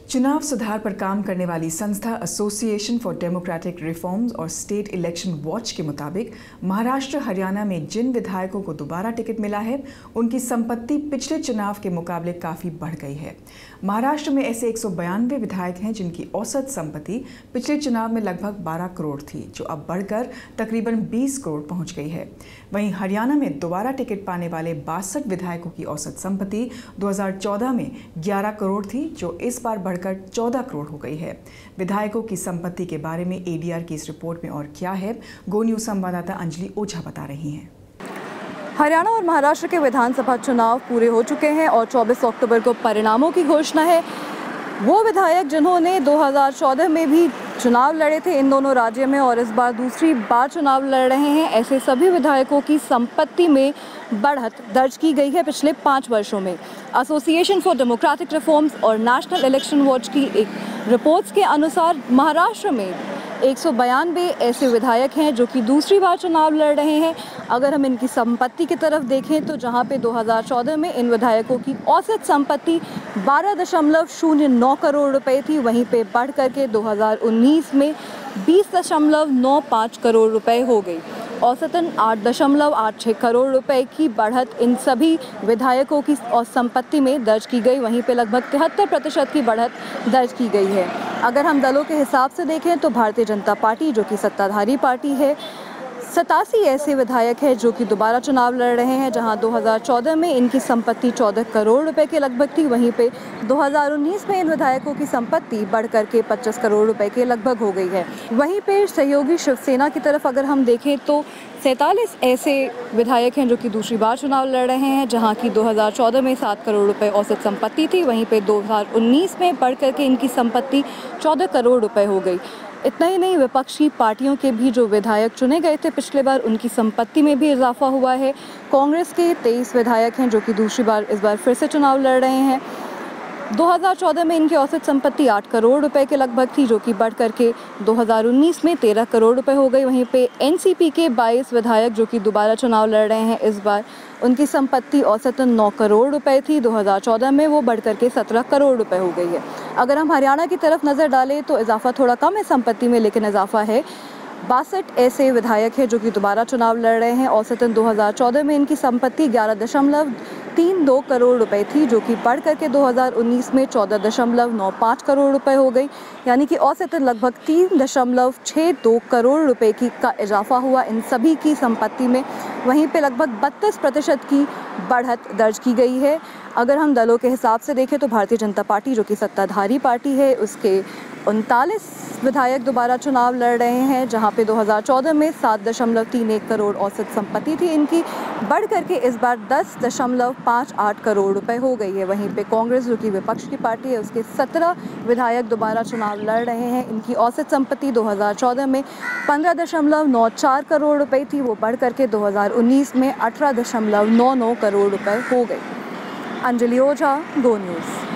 चुनाव सुधार पर काम करने वाली संस्था एसोसिएशन फॉर डेमोक्रेटिक रिफॉर्म्स और स्टेट इलेक्शन वॉच के मुताबिक महाराष्ट्र हरियाणा में जिन विधायकों को दोबारा टिकट मिला है उनकी संपत्ति पिछले चुनाव के मुकाबले काफ़ी बढ़ गई है। महाराष्ट्र में ऐसे 192 विधायक हैं जिनकी औसत संपत्ति पिछले चुनाव में लगभग 12 करोड़ थी, जो अब बढ़कर तकरीबन 20 करोड़ पहुंच गई है। वहीं हरियाणा में दोबारा टिकट पाने वाले 62 विधायकों की औसत संपत्ति 2014 में 11 करोड़ थी, जो इस बार बढ़कर 14 करोड़ हो गई है। विधायकों की संपत्ति के बारे में एडीआर की इस रिपोर्ट में और क्या है, गो न्यूज संवाददाता अंजलि ओझा बता रही हैं। हरियाणा और महाराष्ट्र के विधानसभा चुनाव पूरे हो चुके हैं और 24 अक्टूबर को परिणामों की घोषणा है। वो विधायक जिन्होंने 2014 में भी चुनाव लड़े थे इन दोनों राज्यों में और इस बार दूसरी बार चुनाव लड़ रहे हैं, ऐसे सभी विधायकों की संपत्ति में बढ़त दर्ज की गई है पिछले 5 वर्षों में। एसोसिएशन फॉर डेमोक्रेटिक रिफॉर्म्स और नेशनल इलेक्शन वॉच की एक रिपोर्ट्स के अनुसार महाराष्ट्र में 192 ऐसे विधायक हैं जो कि दूसरी बार चुनाव लड़ रहे हैं। अगर हम इनकी संपत्ति की तरफ देखें तो जहां पे 2014 में इन विधायकों की औसत संपत्ति 12.09 करोड़ रुपए थी, वहीं पे बढ़ करके 2019 में 20.95 करोड़ रुपए हो गई। औसतन 8.86 करोड़ रुपए की बढ़त इन सभी विधायकों की संपत्ति में दर्ज की गई। वहीं पे लगभग 73% की बढ़त दर्ज की गई है। अगर हम दलों के हिसाब से देखें तो भारतीय जनता पार्टी, जो कि सत्ताधारी पार्टी है, 87 ऐसे विधायक हैं जो कि दोबारा चुनाव लड़ रहे हैं। जहां 2014 में इनकी संपत्ति 14 करोड़ रुपए के लगभग थी, वहीं पे 2019 में इन विधायकों की संपत्ति बढ़ करके 25 करोड़ रुपए के लगभग हो गई है। वहीं पे सहयोगी शिवसेना की तरफ अगर हम देखें तो 47 ऐसे विधायक हैं जो कि दूसरी बार चुनाव लड़ रहे हैं, जहां की 2014 में 7 करोड़ रुपए औसत संपत्ति थी, वहीं पे 2019 में बढ़ करके इनकी संपत्ति 14 करोड़ रुपए हो गई। इतना ही नहीं, विपक्षी पार्टियों के भी जो विधायक चुने गए थे पिछले बार, उनकी संपत्ति में भी इजाफा हुआ है। कांग्रेस के 23 विधायक हैं जो कि दूसरी बार इस बार फिर से चुनाव लड़ रहे हैं। 2014 में इनकी औसत संपत्ति 8 करोड़ रुपए के लगभग थी, जो कि बढ़ करके 2019 में 13 करोड़ रुपए हो गई। वहीं पे एनसीपी के 22 विधायक जो कि दोबारा चुनाव लड़ रहे हैं इस बार, उनकी संपत्ति औसतन 9 करोड़ रुपए थी, 2014 में वो बढ़ करके 17 करोड़ रुपए हो गई है। अगर हम हरियाणा की तरफ नज़र डालें तो इजाफा थोड़ा कम है संपत्ति में, लेकिन इजाफा है। 62 ऐसे विधायक हैं जो कि दोबारा चुनाव लड़ रहे हैं। औसतन 2014 में इनकी संपत्ति 11.32 करोड़ रुपए थी, जो कि बढ़ करके 2019 में 14.95 करोड़ रुपए हो गई। यानी कि औसतन लगभग 3.62 करोड़ रुपए का इजाफा हुआ इन सभी की संपत्ति में। वहीं पे लगभग 32% की बढ़त दर्ज की गई है। अगर हम दलों के हिसाब से देखें तो भारतीय जनता पार्टी, जो कि सत्ताधारी पार्टी है, उसके 39 विधायक दोबारा चुनाव लड़ रहे हैं, जहां पे 2014 में 7.31 करोड़ औसत संपत्ति थी इनकी, बढ़ करके इस बार 10.58 करोड़ रुपए हो गई है। वहीं पे कांग्रेस, जो कि विपक्ष की पार्टी है, उसके 17 विधायक दोबारा चुनाव लड़ रहे हैं। इनकी औसत संपत्ति 2014 में 15.94 करोड़ रुपए थी, वो बढ़ करके 2019 में 18.99 करोड़ रुपए हो गई। Anjali Ojha, go news.